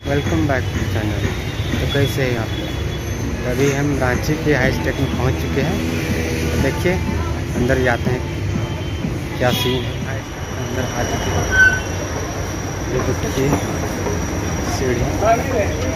Welcome back to channel. तो कैसे हैं आप लोग? अभी हम रांची के हाई स्टेट में पहुंच चुके हैं। तो देखिए अंदर जाते हैं क्या सीन है। हाई स्टेट के अंदर आ चुके हैं। ये देखिए सीढ़ी।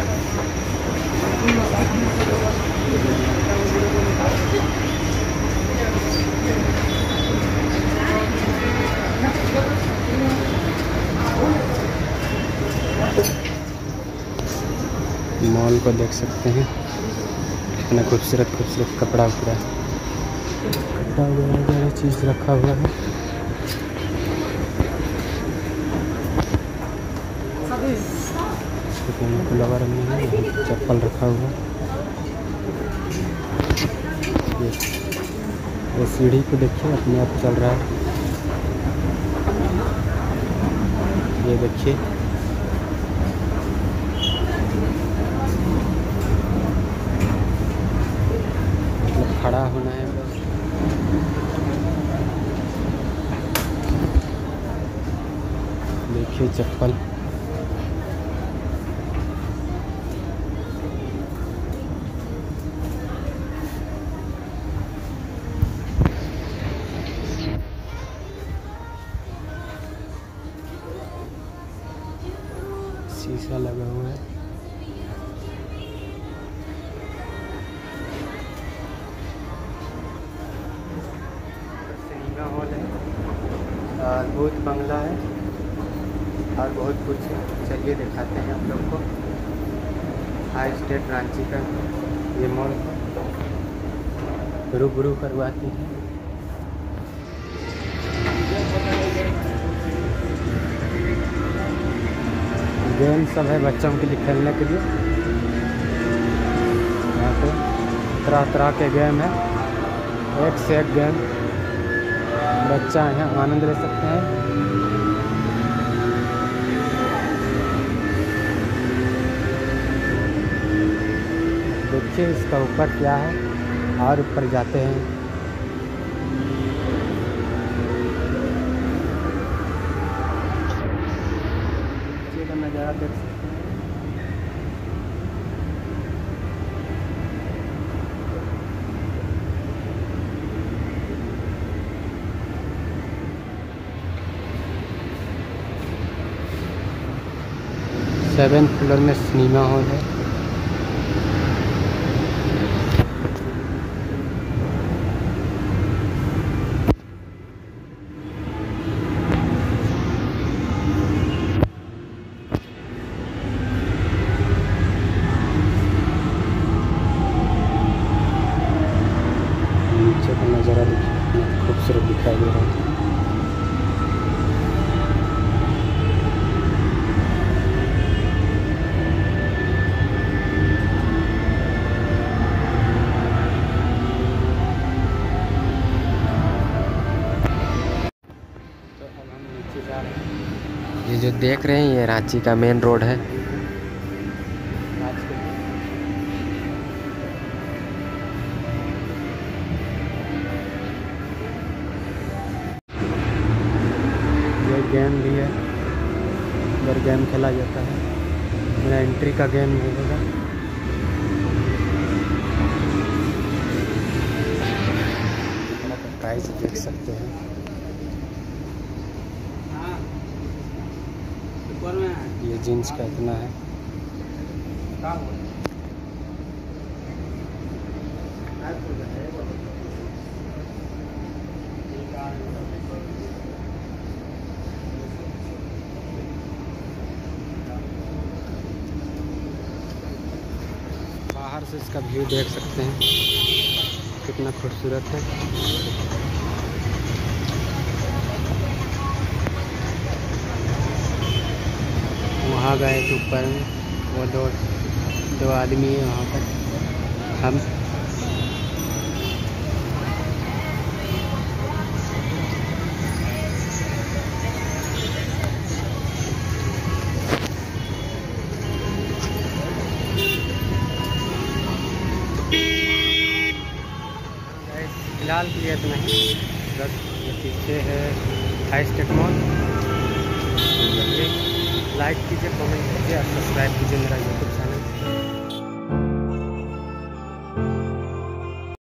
मॉल को देख सकते हैं, कितना खूबसूरत खूबसूरत कपड़ा वगैरह चीज़ रखा हुआ है। फ्लावर में है, चप्पल रखा हुआ। ये सीढ़ी को देखिए अपने आप चल रहा है। ये देखिए खड़ा होना है बस। देखिए चप्पल। शीशा लगा हुआ है। सिनेमा हॉल है और भूत बंगला है और बहुत कुछ है। चलिए दिखाते हैं आप लोग को हाई स्टेट रांची का ये मॉल रूबरू करवाते हैं। गेम सब है बच्चों के लिए खेलने के लिए। यहाँ पे तरह तरह के गेम है, एक से एक गेम बच्चा यहाँ आनंद ले सकते हैं। देखिए इसका ऊपर क्या है और ऊपर जाते हैं। नीचे का नज़ारा देख सकते हैं। सेवेंथ फ्लोर में सिनेमा हॉल है। नीचे का नज़ारा देखिए खूबसूरत दिखाई दे रहा है। ये जो देख रहे हैं ये रांची का मेन रोड है। ये गेम भी है, इधर गेम खेला जाता है। मेरा एंट्री का गेम नहीं होगा। प्राइस देख सकते हैं। ये जीन्स का इतना है। बाहर से इसका व्यू देख सकते हैं कितना खूबसूरत है। वहाँ गए थे ऊपर में, वो दो आदमी है वहाँ पर। हम फिलहाल के लिए इतना ही। बस ये पीछे है high state mall. Like like कीजिए, कमेंट कीजिए और सब्सक्राइब कीजिए मेरा यूट्यूब चैनल।